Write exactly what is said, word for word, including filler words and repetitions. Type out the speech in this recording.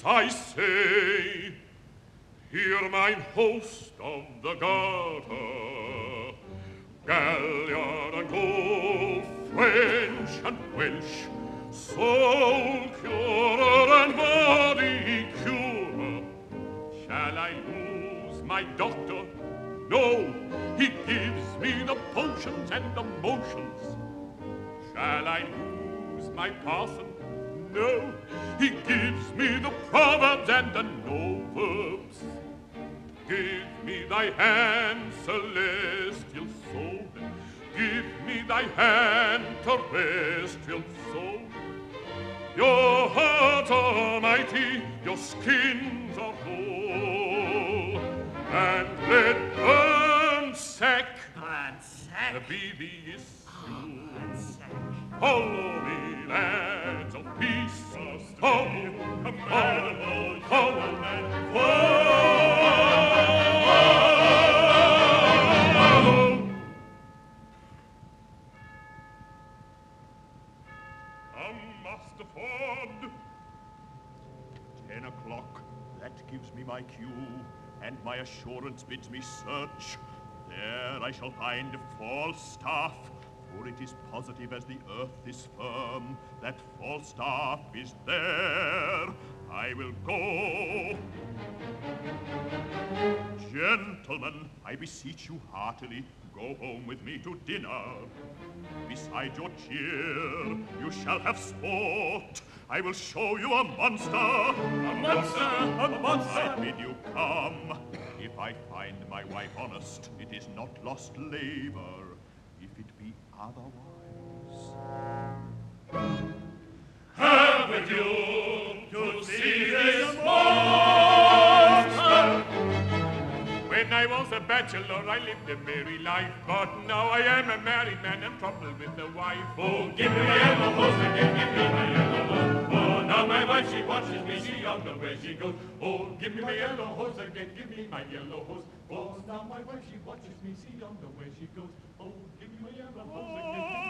I say, hear mine host of the Garter, Galliard and Gaul, French and Welsh, soul curer and body curer. Shall I lose my doctor? No, he gives me the potions and the motions. Shall I lose my parson? No, he gives me the proverbs and the no-verbs. Give me thy hand, celestial soul. Give me thy hand, terrestrial soul. Your heart almighty, your skins are whole. And let burn sack, burn sack be the issue. Follow me, lads of peace. Follow, follow, follow, and follow. Come, Master Ford. Ten o'clock, that gives me my cue, and my assurance bids me search. There I shall find Falstaff, for it is positive as the earth is firm that Falstaff is there. I will go. Gentlemen, I beseech you heartily, go home with me to dinner. Beside your cheer, you shall have sport. I will show you a monster. A monster, a monster. I bid you come. If I find my wife honest, it is not lost labor. If it be otherwise, have with you to see this monster. When I was a bachelor, I lived a merry life, but now I am a married man and troubled with a wife. Oh, give me my yellow hose again, give me my yellow hose. Oh, now my wife, she watches me, she don't know where she goes. Oh, give me my yellow hose again, give me my yellow hose. Oh, now my wife, she watches me, she don't know where she goes. Oh, give me my yellow hose again.